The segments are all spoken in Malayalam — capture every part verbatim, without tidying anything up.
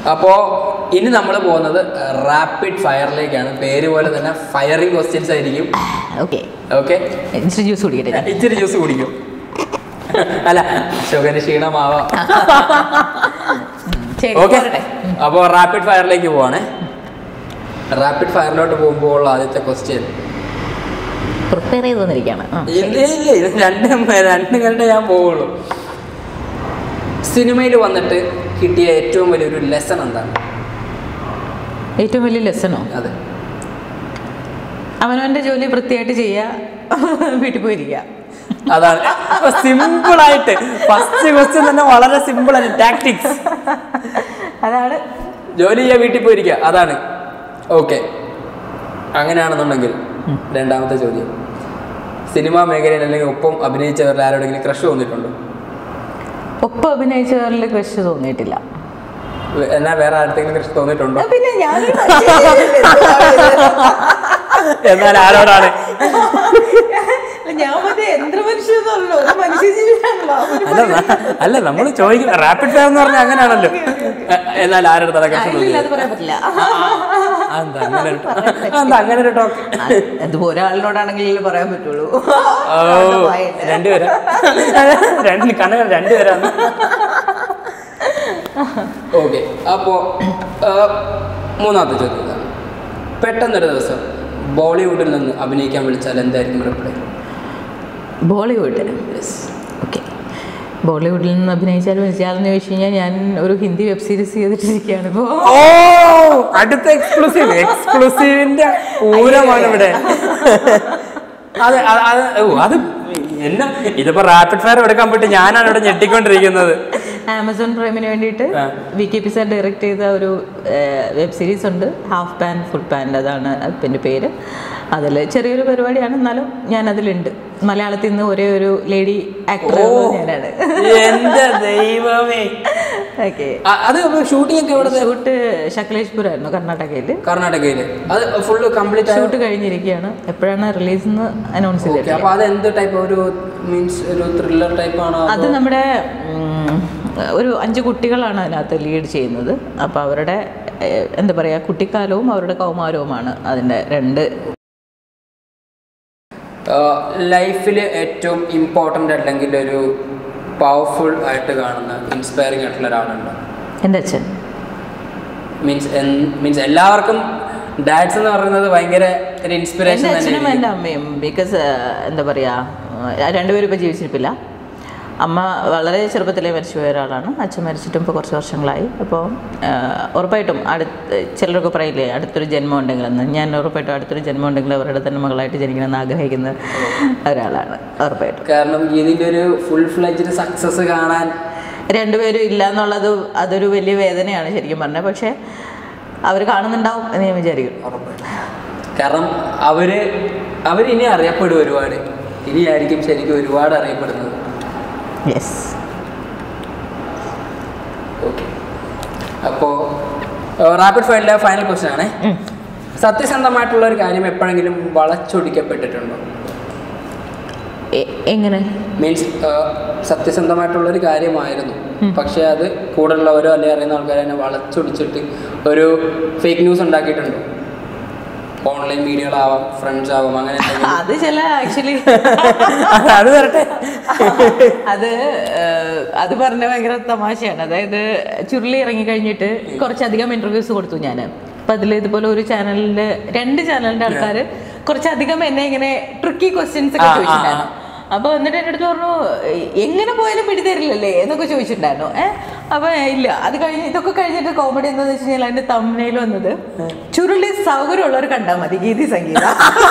അപ്പോൾ ഇനി നമ്മൾ പോകുന്നത് റാപ്പിഡ് ഫയറിലേക്കാണ്. പേര് പോലെ തന്നെ ഫയറിംഗ് ക്വസ്റ്റ്യൻസ് ആയിരിക്കും. ഓക്കെ ഓക്കെ ഇച്ചിരി ജ്യൂസ് കുടിക്കട്ടെ. ഇച്ചിരി ജ്യൂസ് കുടിക്കും. അല്ല ഷുഗർ ക്ഷീണമാവാം. ഓക്കെ, അപ്പോൾ റാപ്പിഡ് ഫയറിലേക്ക് പോവാണേ. റാപ്പിഡ് ഫയറിലോട്ട് പോകുമ്പോൾ ആദ്യത്തെ ക്വസ്റ്റ്യൻ പ്രിപ്പയർ ചെയ്ത് തന്നിരിക്കുകയാണ്. രണ്ട് രണ്ട് കണ്ടേ ഞാൻ പോവുള്ളൂ. സിനിമയിൽ വന്നിട്ട് കിട്ടിയ ഏറ്റവും വലിയൊരു ലെസൺ എന്താണ്? ഏറ്റവും വലിയ ലെസണോ? അതെ, അവനവൻ്റെ ജോലി വൃത്തിയായിട്ട് ചെയ്യുക, വീട്ടിൽ പോയിരിക്കുക. അതാണ് സിമ്പിൾ ആയിട്ട്. ഫസ്റ്റ് ക്വസ്റ്റ്യൻ തന്നെ വളരെ സിമ്പിൾ ആണ്. ടാക്ടിക്സ് അതാണ്. ജോലി ചെയ്യാൻ വീട്ടിൽ പോയിരിക്കുക, അതാണ്. ഓക്കെ, അങ്ങനെയാണെന്നുണ്ടെങ്കിൽ രണ്ടാമത്തെ ചോദ്യം, സിനിമാ മേഖലയിൽ അല്ലെങ്കിൽ ഒപ്പം അഭിനയിച്ചവരിൽ ആരോടെങ്കിലും ക്രഷ് തോന്നിയിട്ടുണ്ടോ? ഒപ്പം അഭിനയിച്ചവരിൽ ക്രഷ് തോന്നിയിട്ടില്ല. എന്നാ വേറെ ആരുടെങ്കിലും ക്രഷ് തോന്നിയിട്ടുണ്ടോ? പിന്നെ ഞാൻ എന്നാൽ ആരോടാണ്? ഞാൻ മറ്റേ യന്ത്രമനുഷ്യന്നല്ലോ, മനുഷ്യജീവിയാണല്ലോ. അല്ല, നമ്മൾ ചോദിക്കുന്ന റാപ്പിഡ് ഫയർ എന്ന് പറഞ്ഞാൽ അങ്ങനെയാണല്ലോ. എന്നാൽ ആരുടെ അങ്ങനെ ഒരു ടോക്ക് അതിപ്പോ ഒരാളിനോടാണെങ്കിൽ പറയാൻ പറ്റുള്ളൂ. രണ്ടുപേരാ രണ്ട് കണ്ണുകൾ രണ്ടുപേരാണ്. ഓക്കെ, അപ്പോ മൂന്നാമത്തെ ചോദ്യം, പെട്ടെന്നൊരു ദിവസം ബോളിവുഡിൽ നിന്ന് അഭിനയിക്കാൻ വിളിച്ചാൽ എന്തായിരിക്കും റിപ്ലൈ? ബോളിവുഡ്? ഓക്കെ, ബോളിവുഡിൽ നിന്ന് അഭിനയിച്ചാൽ വിളിച്ചാലെന്ന് ചോദിച്ചു കഴിഞ്ഞാൽ ഞാൻ ഒരു ഹിന്ദി വെബ് സീരീസ് ചെയ്തിട്ടിരിക്കുകയാണ് ഇപ്പോൾ. ഓ, അടുത്ത എക്സ്ക്ലൂസീവ് എക്സ്ക്ലൂസീവിന്റെ ഊരമാണ് ഇവിടെ. അതെ, അത് എന്നാ ഇതിപ്പോ റാപ്പിഡ് ഫയർ എടുക്കാൻ പോയിട്ട് ഞാനാണ് ഇവിടെ ഞെട്ടിക്കൊണ്ടിരിക്കുന്നത്. ആമസോൺ പ്രൈമിന് വേണ്ടിയിട്ട് V K P sir direct ചെയ്ത ഒരു വെബ് സീരീസ് ഉണ്ട്, ഹാഫ് പാൻറ് ഫുൾ പാൻറ്, അതാണ് അതിൻ്റെ പേര്. അതിൽ ചെറിയൊരു പരിപാടിയാണ്, എന്നാലും ഞാൻ അതിലുണ്ട്. മലയാളത്തിൽ നിന്ന് ഒരേ ഒരു ലേഡി ആക്ടർ ഞാനാണ്. എന്റെ ദൈവമേ. ഓക്കെ, അത് ഷൂട്ടിംഗ് ഒക്കെ ഇവിടെ ഷൂട്ട് ശക്ലേഷ്പൂർ ആയിരുന്നു, കർണാടകയിൽ. കർണാടകയിൽ അത് ഫുള്ള് കംപ്ലീറ്റ് ഷൂട്ട് കഴിഞ്ഞിരിക്കുകയാണ്. എപ്പോഴാണ് റിലീസ് എന്ന് അനൗൺസ് ചെയ്തത്. അപ്പോൾ അത് എന്ത് ടൈപ്പ് ഒരു മീൻസ് ഒരു ത്രില്ലർ ടൈപ്പ് ആണോ? അത് നമ്മുടെ ഒരു അഞ്ച് കുട്ടികളാണ് അതിനകത്ത് ലീഡ് ചെയ്യുന്നത്. അപ്പോൾ അവരുടെ എന്താ പറയുക, കുട്ടിക്കാലവും അവരുടെ കൗമാരവുമാണ് അതിൻ്റെ രണ്ട്. ലൈഫിൽ ഏറ്റവും ഇമ്പോർട്ടൻ്റ് അല്ലെങ്കിൽ ഒരു പവർഫുൾ ആയിട്ട് കാണുന്ന ഇൻസ്പയറിംഗ് ആയിട്ടുള്ള ഒരാളുണ്ട്? എൻ്റെ അച്ഛൻ. മീൻസ് മീൻസ് എല്ലാവർക്കും ഡാഡ്സ് എന്ന് പറയുന്നത് ഭയങ്കര ഒരു ഇൻസ്പിറേഷൻ തന്നെ. അച്ഛനും എൻ്റെ അമ്മയും, ബിക്കോസ് എന്താ പറയുക, രണ്ടുപേരും ഇപ്പോൾ ജീവിച്ചിരിപ്പില്ല. അമ്മ വളരെ ചെറുപ്പത്തിലേ മരിച്ചുപോയ ഒരാളാണ്. അച്ഛൻ മരിച്ചിട്ടും ഇപ്പോൾ കുറച്ച് വർഷങ്ങളായി. അപ്പോൾ ഉറപ്പായിട്ടും അടുത്ത് ചിലരൊക്കെ പറയില്ലേ അടുത്തൊരു ജന്മം ഉണ്ടെങ്കിലെന്ന്, ഞാൻ ഉറപ്പായിട്ടും അടുത്തൊരു ജന്മം ഉണ്ടെങ്കിൽ അവരുടെ തന്നെ മകളായിട്ട് ജനിക്കണമെന്ന് ആഗ്രഹിക്കുന്ന ഒരാളാണ് ഉറപ്പായിട്ടും. കാരണം ഇതിൻ്റെ ഒരു ഫുൾ ഫ്ലെഡ്ജ്ഡ് സക്സസ് കാണാൻ രണ്ടുപേരും ഇല്ല എന്നുള്ളത് അതൊരു വലിയ വേദനയാണ് ശരിക്കും പറഞ്ഞാൽ. പക്ഷേ അവർ കാണുന്നുണ്ടാവും എന്ന് ഞാൻ വിചാരിക്കും. കാരണം അവര് അവരിനി അറിയപ്പെടും ഒരുപാട്. ഇനിയായിരിക്കും ശരിക്കും ഒരുപാട് അറിയപ്പെടുന്നത്. യെസ്. ഓക്കെ, അപ്പോൾ റാപ്പിഡ് ഫയറിലെ ഫൈനൽ ക്വസ്റ്റ്യൻ ആണ്. സത്യസന്ധമായിട്ടുള്ള ഒരു കാര്യം എപ്പോഴെങ്കിലും വളച്ചൊടിക്കപ്പെട്ടിട്ടുണ്ടോ? എങ്ങനെ? മീൻസ് സത്യസന്ധമായിട്ടുള്ളൊരു കാര്യമായിരുന്നു, പക്ഷെ അത് കൂടുതലുള്ളവരോ അല്ലെങ്കിൽ അറിയുന്ന ആൾക്കാർ തന്നെ വളച്ചൊടിച്ചിട്ട് ഒരു ഫേക്ക് ന്യൂസ് ഉണ്ടാക്കിയിട്ടുണ്ടോ? ഓൺലൈൻ മീഡിയകളാവാം, ഫ്രണ്ട്സ് ആവാം, അങ്ങനെ അത് ചില ആക്ച്വലി അത് വരട്ടെ. അത് അത് പറഞ്ഞ ഭയങ്കര തമാശയാണ്. അതായത് ചുരുളി ഇറങ്ങിക്കഴിഞ്ഞിട്ട് കുറച്ചധികം ഇന്റർവ്യൂസ് കൊടുത്തു ഞാൻ. അപ്പം അതിൽ ഇതുപോലെ ഒരു ചാനലിൻ്റെ രണ്ട് ചാനലിൻ്റെ ആൾക്കാർ കുറച്ചധികം എന്നെ ഇങ്ങനെ ട്രിക്കി ക്വസ്റ്റ്യൻസ് ഒക്കെ ചോദിച്ചിട്ടുണ്ടായിരുന്നു. അപ്പോൾ എന്നിട്ട് എൻ്റെ അടുത്ത് പറഞ്ഞു, എങ്ങനെ പോയാലും പിടിതരില്ലല്ലേ എന്നൊക്കെ ചോദിച്ചിട്ടുണ്ടായിരുന്നു. ഏഹ് അപ്പോൾ ഇല്ല, അത് കഴിഞ്ഞ് ഇതൊക്കെ കഴിഞ്ഞിട്ട് കോമഡി എന്താണെന്ന് വെച്ച് കഴിഞ്ഞാൽ അതിൻ്റെ തംബ്നെയിൽ വന്നത് ചുരുളി സൗകര്യമുള്ളവർ കണ്ടാൽ മതി ഗീതി സംഗീത.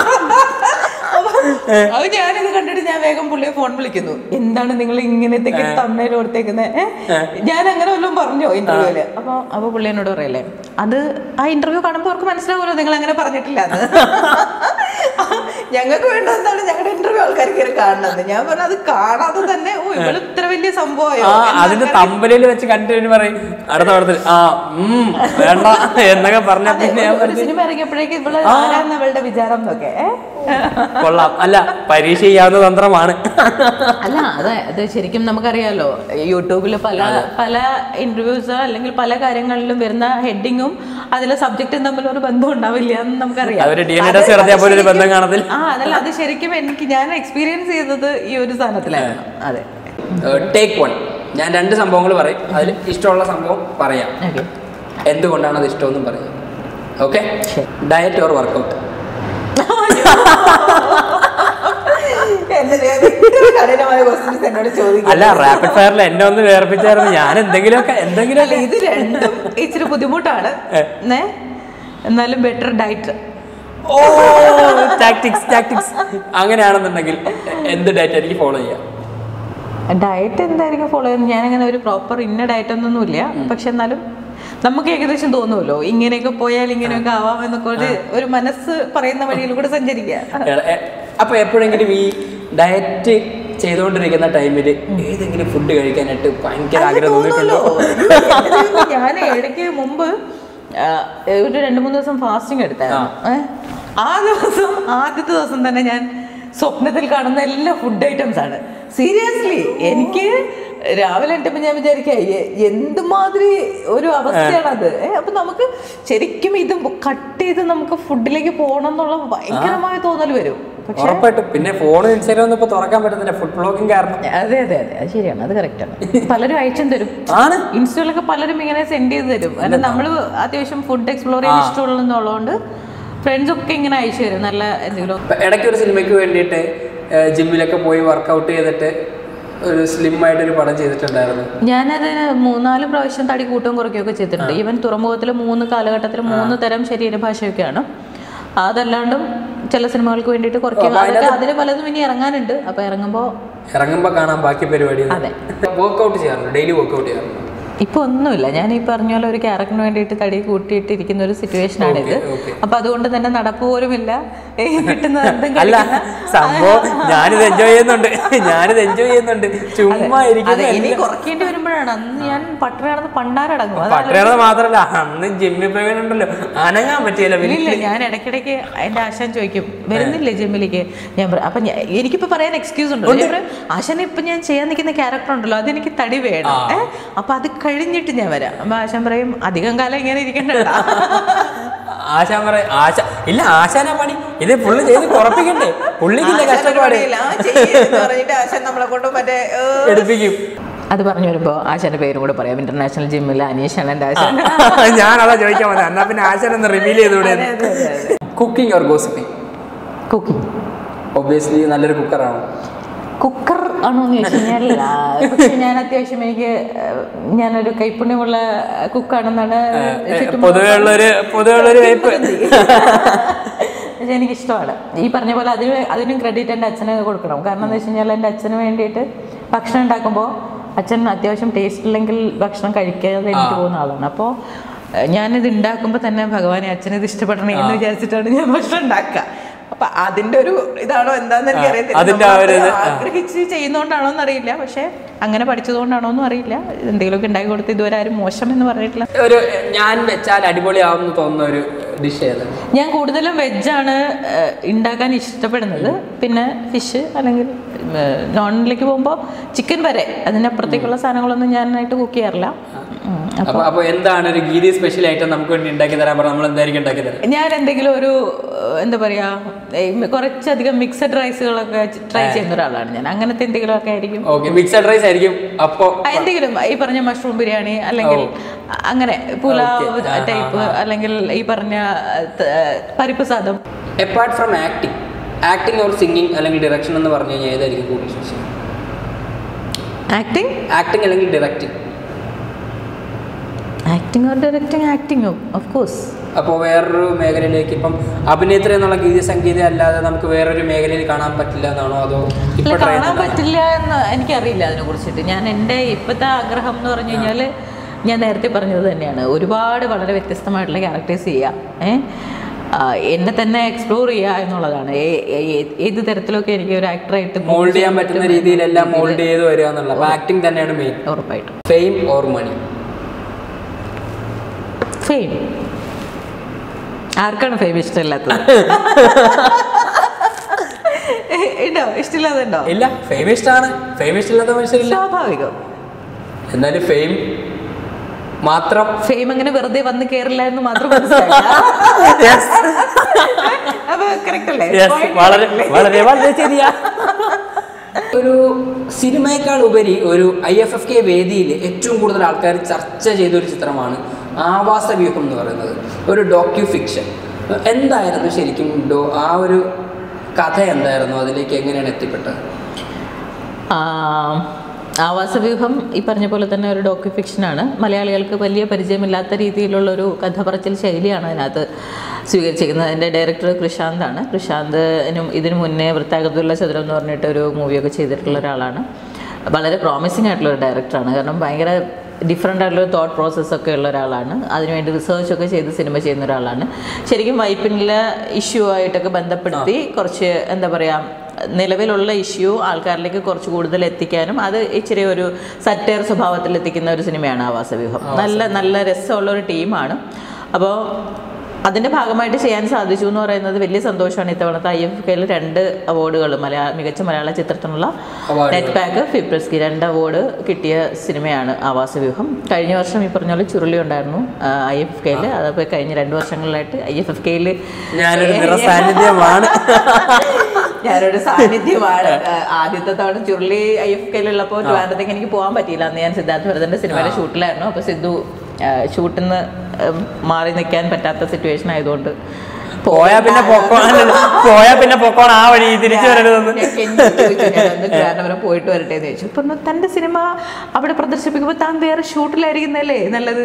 അത് ഞാനിത് കണ്ടിട്ട് ഞാൻ വേഗം പുള്ളിയെ ഫോൺ വിളിക്കുന്നു, എന്താണ് നിങ്ങൾ ഇങ്ങനത്തെ തംബ്നെയിൽ കൊടുത്തേക്കുന്നത്, ഞാൻ അങ്ങനെ വല്ലതും പറഞ്ഞോ ഇന്റർവ്യൂവില്? അപ്പോൾ അപ്പോൾ പുള്ളി എന്നോട് പറയല്ലേ, അത് ആ ഇന്റർവ്യൂ കാണുമ്പോൾ അവർക്ക് മനസ്സിലാവുമല്ലോ നിങ്ങൾ അങ്ങനെ പറഞ്ഞിട്ടില്ല എന്ന്. ഞങ്ങൾക്ക് വേണ്ട എന്താണ് ഞങ്ങളുടെ ഇന്റർവ്യൂ ആൾക്കാർ കയറി കാണുന്നത്. ഞാൻ പറഞ്ഞു അത് കാണാതെ തന്നെ ഓ ഇവിടെ ഇത്ര വലിയ സംഭവമായോ. അതിന്റെ തമ്പലിൽ വെച്ച് കണ്ടിട്ട് പറയും അടുത്ത പടത്തിൽ ആ വേണ്ട എന്നൊക്കെ പറഞ്ഞ പിന്നെ സിനിമ ഇറങ്ങിയപ്പോഴേക്കും ഇവിടെ ആരാന്ന് അവളുടെ വിചാരം എന്നൊക്കെ. കൊള്ളാം. അല്ല പരീക്ഷ ചെയ്യാവുന്ന തന്ത്രമാണ്. അല്ല അത് അത് ശരിക്കും നമുക്കറിയാലോ, യൂട്യൂബിൽ പല പല ഇന്റർവ്യൂസ് അല്ലെങ്കിൽ പല കാര്യങ്ങളിലും വരുന്ന ഹെഡിങ്ങും അതിലെ സബ്ജക്റ്റും തമ്മിൽ ഒരു ബന്ധം ഉണ്ടാവില്ല എന്ന് നമുക്കറിയാം. ആ അതല്ല, അത് ശരിക്കും എനിക്ക് ഞാൻ എക്സ്പീരിയൻസ് ചെയ്തത് ഈ ഒരു സാധനത്തിലായിരുന്നു. അതെ. Take one. ഞാൻ രണ്ട് സംഭവങ്ങൾ പറയും, അതിൽ ഇഷ്ടമുള്ള സംഭവം പറയാം, എന്തുകൊണ്ടാണ് അത് ഇഷ്ടമെന്നും പറയാം. ഓക്കെ. Diet or workout? അല്ല റാപ്പിഡ് ഫയറിൽ എന്നെ ഒന്ന് വേർപ്പിച്ചായിരുന്നു. ഞാൻ എന്തെങ്കിലുമൊക്കെ എന്തെങ്കിലും ഇത് രണ്ടും ഇച്ചിരി ബുദ്ധിമുട്ടാണ്, എന്നാലും ബെറ്റർ ഡയറ്റ്. ഓ ടാക്ടിക്സ് ടാക്ടിക്സ്. അങ്ങനെയാണെന്നുണ്ടെങ്കിൽ എന്ത് ഡയറ്റ് എനിക്ക് ഫോളോ ചെയ്യാം? ഡയറ്റ് എന്തായിരിക്കും ഫോളോ ചെയ്യുന്നത്? ഞാനങ്ങനെ ഒരു പ്രോപ്പർ ഇന്ന ഡയറ്റ് ഒന്നൊന്നുമില്ല, പക്ഷെ എന്നാലും നമുക്ക് ഏകദേശം തോന്നുമല്ലോ ഇങ്ങനെയൊക്കെ പോയാൽ ഇങ്ങനെയൊക്കെ ആവാം എന്നൊക്കെ ഒരു ഒരു മനസ്സ് പറയുന്ന വഴിയിൽ കൂടെ സഞ്ചരിക്കുക. അപ്പൊ എപ്പോഴെങ്കിലും ഈ ഡയറ്റ് ചെയ്തുകൊണ്ടിരിക്കുന്ന ടൈമിൽ ഏതെങ്കിലും ഫുഡ് കഴിക്കാനായിട്ട് ഭയങ്കര ആഗ്രഹം തോന്നിയിട്ടുണ്ടോ? ഞാൻ ഇടയ്ക്ക് മുമ്പ് ഒരു രണ്ട് മൂന്ന് ദിവസം ഫാസ്റ്റിംഗ് എടുത്തായിരുന്നു. ആ ദിവസം ആദ്യത്തെ ദിവസം തന്നെ ഞാൻ സ്വപ്നത്തിൽ കാണുന്ന എല്ലാ ഫുഡ് ഐറ്റംസ് ആണ്. സീരിയസ്ലി എനിക്ക് രാവിലെ എണീറ്റപ്പോൾ ഞാൻ വിചാരിക്കുക എന്തുമാതിരി ഒരു അവസ്ഥയാണത്. അപ്പൊ നമുക്ക് ശരിക്കും ഇത് കട്ട് ചെയ്ത് നമുക്ക് ഫുഡിലേക്ക് പോകണം എന്നുള്ള ഭയങ്കരമായ തോന്നൽ വരും. പിന്നെ ഫോൺ ഇൻസ്റ്റാഗ്രാം ഒന്നും ഇപ്പൊ തുറക്കാൻ പറ്റുന്നില്ല, ഫുഡ് ബ്ലോഗിങ് കാരണം. അതെ അതെ അതെ, അത് ശരിയാണ്, അത് കറക്റ്റാണ്. പലരും അയച്ചും തരും, ഇൻസ്റ്റയിലൊക്കെ പലരും ഇങ്ങനെ സെൻഡ് ചെയ്ത് തരും. കാരണം നമ്മൾ അത്യാവശ്യം ഫുഡ് എക്സ്പ്ലോർ ചെയ്യാൻ ഇഷ്ടമുള്ളതുകൊണ്ട് ഫ്രണ്ട്സ് ഒക്കെ ഇങ്ങനെ അയച്ചു തരും നല്ല എന്തെങ്കിലും. ഇടയ്ക്ക് ഒരു സിനിമയ്ക്ക് വേണ്ടിയിട്ട് ജിമ്മിലൊക്കെ പോയി വർക്കൗട്ട് ചെയ്തിട്ട് ഒരു സ്ലിം ആയിട്ടൊരു പടം ചെയ്തിട്ടുണ്ടായിരുന്നു. ഞാനത് മൂന്നാല് പ്രാവശ്യം തടി കൂട്ടവും കുറയ്ക്കുകയൊക്കെ ചെയ്തിട്ടുണ്ട്. ഈവൻ തുറമുഖത്തിൽ മൂന്ന് കാലഘട്ടത്തിൽ മൂന്ന് തരം ശരീരഭാഷയൊക്കെയാണ്. അതല്ലാണ്ടും ചില സിനിമകൾക്ക് വേണ്ടിയിട്ട് കുറയ്ക്കുക, അതൊക്കെ അതിന് പലതും ഇനി ഇറങ്ങാനുണ്ട്. അപ്പൊ ഇറങ്ങുമ്പോ ഇറങ്ങുമ്പോ കാണാം ബാക്കി പരിപാടി. അതെ. വർക്കൗട്ട് ചെയ്യാറുണ്ട്, ഡെയിലി വർക്കൗട്ട് ചെയ്യാറുണ്ട്? ഇപ്പൊ ഒന്നുമില്ല. ഞാൻ ഈ പറഞ്ഞ പോലെ ഒരു ക്യാരക്ടറിന് വേണ്ടിയിട്ട് തടി കൂട്ടിയിട്ട് ഇരിക്കുന്ന ഒരു സിറ്റുവേഷൻ ആണിത്. അപ്പൊ അതുകൊണ്ട് തന്നെ നടപ്പ് പോലുമില്ല, കിട്ടുന്നത് എന്തും സംഭവം. ഞാനിത് എൻജോയ് ചെയ്യുന്നുണ്ട്, ഞാനിത് എൻജോയ് ചെയ്യുന്നുണ്ട്. ചുമ്മാ ഇനി കുറയ്ക്കേണ്ടി വരുമ്പോഴാണ്. അന്ന് ഞാൻ പട്ടണ പണ്ടാരടങ്ങും. പട്ടണ മാത്രല്ല, അന്ന് ജിമ്മിൽ പോയിട്ടുണ്ടല്ലോ, അനങ്ങാൻ പറ്റിയല്ലോ. ഇല്ല, ഞാൻ ഇടയ്ക്കിടയ്ക്ക് എന്റെ ആശാൻ ചോദിക്കും വരുന്നില്ലേ ജിമ്മിലേക്ക്. ഞാൻ അപ്പൊ എനിക്കിപ്പോ പറയാൻ എക്സ്ക്യൂസ് ഉണ്ട്. ആശാൻ ഇപ്പൊ ഞാൻ ചെയ്യാൻ നിൽക്കുന്ന ക്യാരക്ടർ ഉണ്ടല്ലോ, അതെനിക്ക് തടി വേണം. ഏഹ് അപ്പൊ അത് കഴിഞ്ഞിട്ട് ഞാൻ വരാം. അപ്പൊ ആശാൻ പറയും അധികം കാലം ഇങ്ങനെ ഇരിക്കണ്ട. ആശാൻ പറയും ആശ ഇല്ല, ആശാനാ പണി ഇത് പുള്ളി ചെയ്ത് കുറപ്പിക്കണ്ടേ, പുള്ളിക്കില്ല കഷ്ടപ്പാട് ആശാൻ നമ്മളെ കൊണ്ട് മറ്റേ എടുപ്പിക്കും. അത് പറഞ്ഞു വരുമ്പോ ആശാന്റെ പേരും കൂടെ പറയാം. ഇന്റർനാഷണൽ ജിമ്മിൽ അനീഷാണ് എന്റെ ആശാൻ. ഞാനതാ ചോദിക്കാൻ വന്നത്. എന്നാ പിന്നെ ആശാൻ ഒന്ന് റിവീൽ ചെയ്തുകൂടെ? Cooking or gossiping? Cooking. Obviously നല്ലൊരു കുക്കറാണ്. കുക്കർ ആണോന്ന് ചോദിച്ചു കഴിഞ്ഞാൽ പക്ഷെ ഞാൻ അത്യാവശ്യം എനിക്ക് ഞാനൊരു കൈപ്പുണ്യമുള്ള കുക്കാണെന്നാണ് പക്ഷെ എനിക്കിഷ്ടമാണ്. ഈ പറഞ്ഞ പോലെ അതിന് അതിനും ക്രെഡിറ്റ് എൻ്റെ അച്ഛന് കൊടുക്കണം. കാരണം എന്താ വെച്ച് കഴിഞ്ഞാൽ എൻ്റെ അച്ഛന് വേണ്ടിയിട്ട് ഭക്ഷണം ഉണ്ടാക്കുമ്പോൾ അച്ഛൻ അത്യാവശ്യം ടേസ്റ്റ് ഇല്ലെങ്കിൽ ഭക്ഷണം കഴിക്കാതെ എനിക്ക് പോകുന്ന ആളാണ്. അപ്പോൾ ഞാനിത് ഉണ്ടാക്കുമ്പോൾ തന്നെ ഭഗവാനെ അച്ഛനിത് ഇഷ്ടപ്പെടണേ എന്ന് വിചാരിച്ചിട്ടാണ് ഞാൻ ഭക്ഷണം ഉണ്ടാക്കുക. അപ്പൊ അതിന്റെ ഒരു ഇതാണോ എന്താന്ന് എനിക്ക് അറിയത്തില്ല. ആഗ്രഹിച്ച് ചെയ്യുന്നോണ്ടാണോ എന്നറിയില്ല, പക്ഷെ അങ്ങനെ പഠിച്ചതുകൊണ്ടാണോ എന്നും അറിയില്ല. എന്തെങ്കിലുമൊക്കെ ഉണ്ടാക്കി കൊടുത്ത് ഇതുവരെ ആരും മോശം എന്ന് പറഞ്ഞിട്ടില്ല. ഒരു ഞാൻ വെച്ചാൽ അടിപൊളിയാവും തോന്നുന്ന ഒരു ഡിഷ് ഏതാണ്? ഞാൻ കൂടുതലും വെജാണ് ഉണ്ടാക്കാൻ ഇഷ്ടപ്പെടുന്നത്. പിന്നെ ഫിഷ് അല്ലെങ്കിൽ നോണിലേക്ക് പോകുമ്പോൾ ചിക്കൻ വരെ അതിനപ്പുറത്തേക്കുള്ള സാധനങ്ങളൊന്നും ഞാനായിട്ട് കുക്ക് ചെയ്യാറില്ല. അപ്പൊ എന്താണ് ഒരു ഗീതി സ്പെഷ്യൽ ഐറ്റം നമുക്ക് വേണ്ടി ഉണ്ടാക്കി തരാൻ പറഞ്ഞാൽ നമ്മൾ എന്തായിരിക്കും ഉണ്ടാക്കി തരാം? ഞാൻ എന്തെങ്കിലും ഒരു എന്താ പറയാ കുറച്ചധികം മിക്സഡ് റൈസുകളൊക്കെ ട്രൈ ചെയ്യുന്ന ഒരാളാണ് ഞാൻ. അങ്ങനത്തെ എന്തെങ്കിലും ഒക്കെ ആയിരിക്കും. മിക്സഡ് റൈസ് ആയിരിക്കും. അപ്പൊ എന്തെങ്കിലും ഈ പറഞ്ഞ മഷ്റൂം ബിരിയാണി അല്ലെങ്കിൽ അങ്ങനെ പുലാവ് ടൈപ്പ് അല്ലെങ്കിൽ ഈ പറഞ്ഞ പരിപ്പ് സാദം. Apart from acting, acting or singing അല്ലെങ്കിൽ ഡയറക്ഷൻ എന്ന് പറഞ്ഞു കഴിഞ്ഞാൽ ഏതായിരിക്കും കൂടുതൽ ഇഷ്ടം? ആക്ടിങ് ആക്ടിങ് അല്ലെങ്കിൽ directing? Acting or directing? Acting of course. അപ്പോൾ വേറൊരു മേഖലയിലേക്ക് ഇപ്പം അഭിനേത്രി എന്നുള്ള ഗീതി സംഗീത അല്ലാതെ നമുക്ക് വേറൊരു മേഖലയിൽ കാണാൻ പറ്റില്ല എന്നാണോ? അതോ കാണാൻ പറ്റില്ല എന്ന് എനിക്കറിയില്ല അതിനെ കുറിച്ചിട്ട്. ഞാൻ എൻ്റെ ഇപ്പോഴത്തെ ആഗ്രഹം എന്ന് പറഞ്ഞു കഴിഞ്ഞാൽ ഞാൻ നേരത്തെ പറഞ്ഞത് തന്നെയാണ്, ഒരുപാട് വളരെ വ്യത്യസ്തമായിട്ടുള്ള ക്യാരക്ടേഴ്സ് ചെയ്യുക, ഏഹ് എന്നെ തന്നെ എക്സ്പ്ലോർ ചെയ്യുക എന്നുള്ളതാണ്. ഏത് തരത്തിലൊക്കെ എനിക്ക് ഒരു ആക്ടറായിട്ട് മോൾഡ് ചെയ്യാൻ പറ്റുന്ന രീതിയിലെല്ലാം മോൾഡ് ചെയ്ത് വരിക എന്നുള്ളത്. അപ്പോൾ ആക്ടിങ് തന്നെയാണ് മെയിൻ. ഉറപ്പായിട്ടും. Fame or money? ഫെയിം. ആർക്കാണ് ഫെയിം ഇഷ്ടമില്ലാത്തത്? ഉണ്ടോ? ഇഷ്ടമില്ലാതുണ്ടോ? ഇല്ല, ഫെയിം ഇഷ്ടമാണ്. ഫെയിം ഇഷ്ടമില്ലാത്ത മനുഷ്യരില്ല. സ്വാഭാവികം. എന്നാലും ഫെയിം മാത്രം, ഫെയിം അങ്ങനെ വെറുതെ വന്ന് കേറില്ല എന്ന് മാത്രം ശരിയാ. ഒരു സിനിമയേക്കാൾ ഉപരി ഒരു ഐ എഫ് എഫ് കെ വേദിയിൽ ഏറ്റവും കൂടുതൽ ആൾക്കാർ ചർച്ച ചെയ്തൊരു ചിത്രമാണ് ആവാസവ്യൂഹം എന്ന് പറയുന്നത്. ഒരു ഡോക്യു ഫിക്ഷൻ. എന്തായിരുന്നു ശരിക്കും ഡോ ആ ഒരു കഥ എന്തായിരുന്നു? അതിലേക്ക് എങ്ങനെയാണ് എത്തിപ്പെട്ടത്? ആവാസവ്യൂഹം ഈ പറഞ്ഞ പോലെ തന്നെ ഒരു ഡോക്യു ഫിക്ഷനാണ്. മലയാളികൾക്ക് വലിയ പരിചയമില്ലാത്ത രീതിയിലുള്ളൊരു കഥ പറച്ചിൽ ശൈലിയാണ് അതിനകത്ത് സ്വീകരിച്ചിരിക്കുന്നത്. അതിൻ്റെ ഡയറക്ടർ കൃഷാന്താണ്. കൃഷാന്തിനും ഇതിനു മുന്നേ വൃത്താകൃതിയുള്ള ചതുരം എന്ന് പറഞ്ഞിട്ട് ഒരു മൂവിയൊക്കെ ചെയ്തിട്ടുള്ള ഒരാളാണ്. വളരെ പ്രോമിസിങ് ആയിട്ടുള്ളൊരു ഡയറക്ടറാണ്. കാരണം ഭയങ്കര ഡിഫറെൻ്റ് ആയിട്ടുള്ള തോട്ട് പ്രോസസ്സൊക്കെ ഉള്ള ഒരാളാണ്. അതിനുവേണ്ടി റിസർച്ചൊക്കെ ചെയ്ത് സിനിമ ചെയ്യുന്ന ഒരാളാണ്. ശരിക്കും വൈപ്പിനിലെ ഇഷ്യൂ ആയിട്ടൊക്കെ ബന്ധപ്പെടുത്തി കുറച്ച് എന്താ പറയുക, നിലവിലുള്ള ഇഷ്യൂ ആൾക്കാരിലേക്ക് കുറച്ച് കൂടുതൽ എത്തിക്കാനും അത് ഇച്ചിരി ഒരു സറ്റയർ സ്വഭാവത്തിൽ എത്തിക്കുന്ന ഒരു സിനിമയാണ് ആവാസവ്യൂഹം. നല്ല നല്ല രസമുള്ള ഒരു ടീമാണ്. അപ്പോൾ അതിൻ്റെ ഭാഗമായിട്ട് ചെയ്യാൻ സാധിച്ചു എന്ന് പറയുന്നത് വലിയ സന്തോഷമാണ്. ഇത്തവണത്തെ ഐ എഫ് കെയിൽ രണ്ട് അവാർഡുകൾ, മലയാള മികച്ച മലയാള ചിത്രത്തിനുള്ള നെറ്റ് പാക്ക് ഫിപ്രസ്കി രണ്ട് അവാർഡ് കിട്ടിയ സിനിമയാണ് ആവാസവ്യൂഹം. കഴിഞ്ഞ വർഷം ഈ പറഞ്ഞ പോലെ ചുരുളി ഉണ്ടായിരുന്നു ഐ എഫ് കെയിൽ. അതപ്പോൾ കഴിഞ്ഞ രണ്ട് വർഷങ്ങളിലായിട്ട് ഐ എഫ് എഫ് കെയിൽ ഞാനൊരു സാന്നിധ്യമാണ് ഞാനൊരു സാന്നിധ്യമാണ് ആദ്യത്തെ തവണ ചുരുളി ഐ എഫ് കെയിലുള്ളപ്പോൾ ട്രിവാൻഡ്രത്തേക്ക് എനിക്ക് പോകാൻ പറ്റിയില്ല. അന്ന് ഞാൻ സിദ്ധാർത്ഥ ഭരതൻ്റെ സിനിമയുടെ ഷൂട്ടിലായിരുന്നു. അപ്പോൾ സിദ്ധു ഷൂട്ടിൽ നിന്ന് മാറി നിൽക്കാൻ പറ്റാത്ത സിറ്റുവേഷൻ ആയതുകൊണ്ട് പോയാ പിന്നെ പോയാ പിന്നെ പൊക്കോണ ആ വഴി തിരിച്ചു വരരുതെന്ന് കാരണം പോയിട്ട് വരട്ടെ എന്ന് ചോദിച്ചു. ഇപ്പൊ തന്റെ സിനിമ അവിടെ പ്രദർശിപ്പിക്കുമ്പോൾ താൻ വേറെ ഷൂട്ടിലായിരിക്കുന്നല്ലേ നല്ലത്.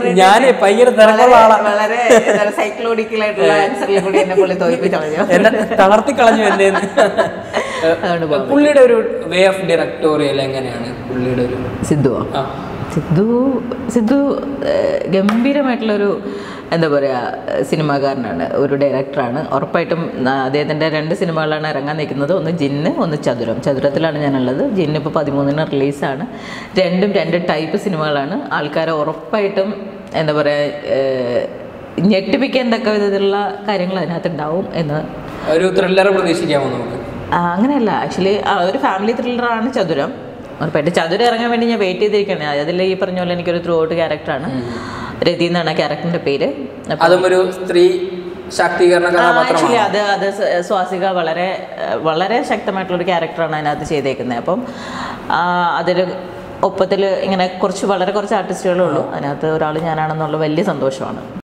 വളരെ സൈക്ലോഡിക്കലായിട്ടുള്ള ആൻസറിൽ കൂടി എന്നെ പുള്ളി തോൽപ്പിച്ചു തളർത്തി കളഞ്ഞു എന്നെ. പുള്ളിയുടെ ഒരു വേ ഓഫ് ഡയറക്ടോറിയൽ എങ്ങനെയാണ് പുള്ളിയുടെ ഒരു? സിദ്ധുവോ? സിദ്ധു സിദ്ധു ഗംഭീരമായിട്ടുള്ളൊരു എന്താ പറയുക സിനിമാകാരനാണ്, ഒരു ഡയറക്ടറാണ്. ഉറപ്പായിട്ടും അദ്ദേഹത്തിൻ്റെ രണ്ട് സിനിമകളാണ് ഇറങ്ങാൻ നിൽക്കുന്നത്. ഒന്ന് ജിന്ന്, ഒന്ന് ചതുരം. ചതുരത്തിലാണ് ഞാനുള്ളത്. ജിന്ന് ഇപ്പോൾ പതിമൂന്നിന് റിലീസാണ്. രണ്ടും രണ്ട് ടൈപ്പ് സിനിമകളാണ്. ആൾക്കാരെ ഉറപ്പായിട്ടും എന്താ പറയുക ഞെട്ടിപ്പിക്കാൻ തക്ക വിധത്തിലുള്ള കാര്യങ്ങൾ അതിനകത്ത് ഉണ്ടാവും എന്ന്. ഒരു ത്രില്ലർ പ്രതീക്ഷിക്കാമോ നമുക്ക്? അങ്ങനെയല്ല, ആക്ച്വലി ഒരു ഫാമിലി ത്രില്ലറാണ് ചതുരം. ഉറപ്പായിട്ട് ചതുരം ഇറങ്ങാൻ വേണ്ടി ഞാൻ വെയിറ്റ് ചെയ്തിരിക്കുകയാണ്. അതിൽ ഈ പറഞ്ഞ പോലെ എനിക്കൊരു ത്രൂ ഔട്ട് ക്യാരക്ടറാണ്. രതി എന്നാണ് ക്യാരക്ടറിന്റെ പേര്. അതും ഒരു സ്ത്രീ ശാക്തീകരണ ആക്ച്വലി അത് അത് സ്വാസിക വളരെ വളരെ ശക്തമായിട്ടുള്ളൊരു ക്യാരക്ടറാണ് അതിനകത്ത് ചെയ്തേക്കുന്നത്. അപ്പം അതിൽ ഒപ്പത്തിൽ ഇങ്ങനെ കുറച്ച് വളരെ കുറച്ച് ആർട്ടിസ്റ്റുകളേ ഉള്ളൂ. അതിനകത്ത് ഒരാൾ ഞാനാണെന്നുള്ള വലിയ സന്തോഷമാണ്.